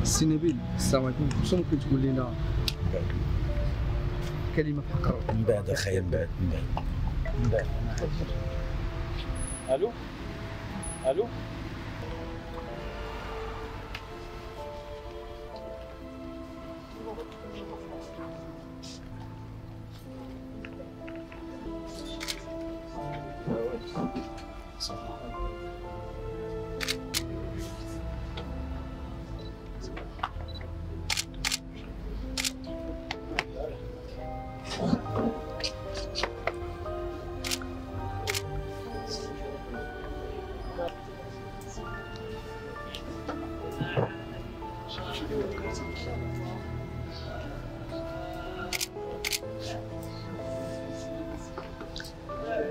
سي نبيل السلام عليكم، واش ممكن تقول لنا كلمه فقره؟ من بعد اخايا، من بعد. الو الو.